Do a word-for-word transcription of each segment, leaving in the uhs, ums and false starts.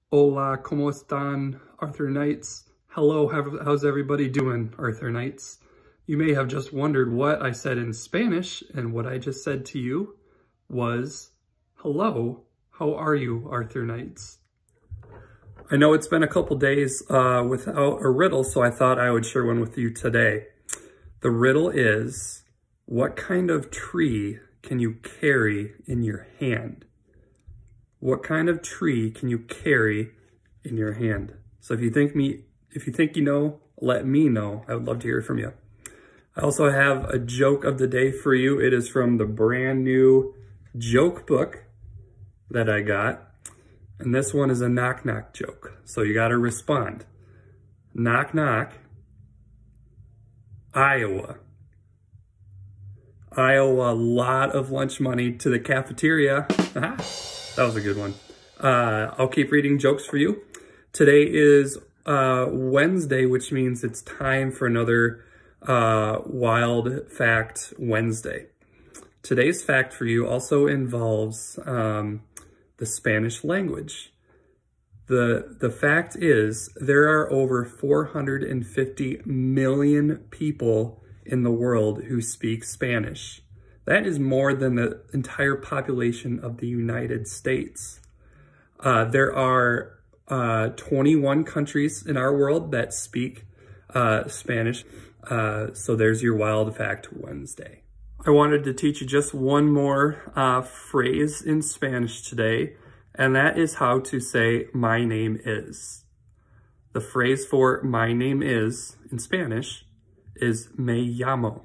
Hola, ¿cómo están, Arthur Knights? Hello, how, how's everybody doing, Arthur Knights? You may have just wondered what I said in Spanish, and what I just said to you was, hello, how are you, Arthur Knights? I know it's been a couple days uh, without a riddle, so I thought I would share one with you today. The riddle is, what kind of tree can you carry in your hand? What kind of tree can you carry in your hand? So if you think me, if you think you know, let me know. I would love to hear from you. I also have a joke of the day for you. It is from the brand new joke book that I got. And this one is a knock knock joke. So you got to respond. Knock knock. Iowa. I owe a lot of lunch money to the cafeteria. That was a good one. Uh, I'll keep reading jokes for you. Today is uh, Wednesday, which means it's time for another uh, Wild Fact Wednesday. Today's fact for you also involves um, the Spanish language. The, the fact is, there are over four hundred fifty million people in the world who speak Spanish. That is more than the entire population of the United States. Uh, there are uh, twenty-one countries in our world that speak uh, Spanish. Uh, so there's your Wild Fact Wednesday. I wanted to teach you just one more uh, phrase in Spanish today, and that is how to say my name is. The phrase for my name is in Spanish is me llamo.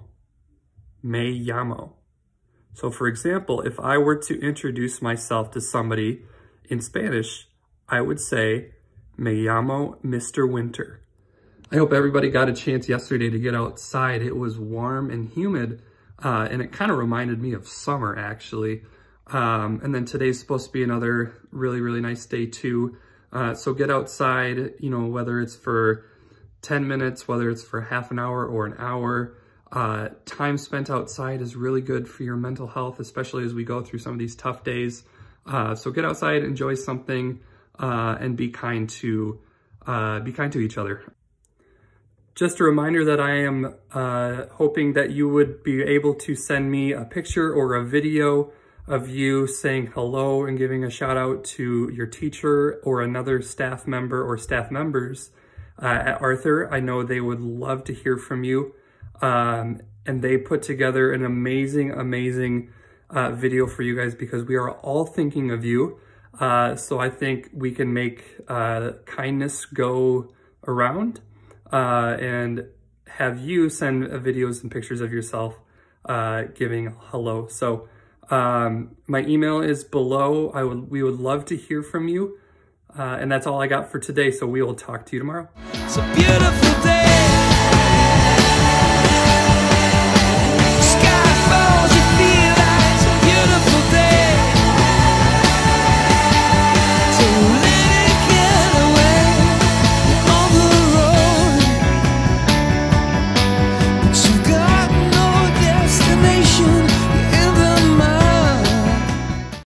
Me llamo. So for example, if I were to introduce myself to somebody in Spanish, I would say, me llamo Mister Winter. I hope everybody got a chance yesterday to get outside. It was warm and humid, uh, and it kind of reminded me of summer, actually. Um, and then today's supposed to be another really, really nice day too. Uh, so get outside, you know, whether it's for ten minutes, whether it's for half an hour or an hour. Uh, time spent outside is really good for your mental health, especially as we go through some of these tough days. Uh, so get outside, enjoy something, uh, and be kind to uh, be kind to each other. Just a reminder that I am uh, hoping that you would be able to send me a picture or a video of you saying hello and giving a shout out to your teacher or another staff member or staff members uh, at Arthur. I know they would love to hear from you. Um, and they put together an amazing, amazing uh, video for you guys because we are all thinking of you. Uh, so I think we can make uh, kindness go around uh, and have you send videos and pictures of yourself uh, giving hello. So um, my email is below. I would, we would love to hear from you. Uh, and that's all I got for today. So we will talk to you tomorrow. It's a beautiful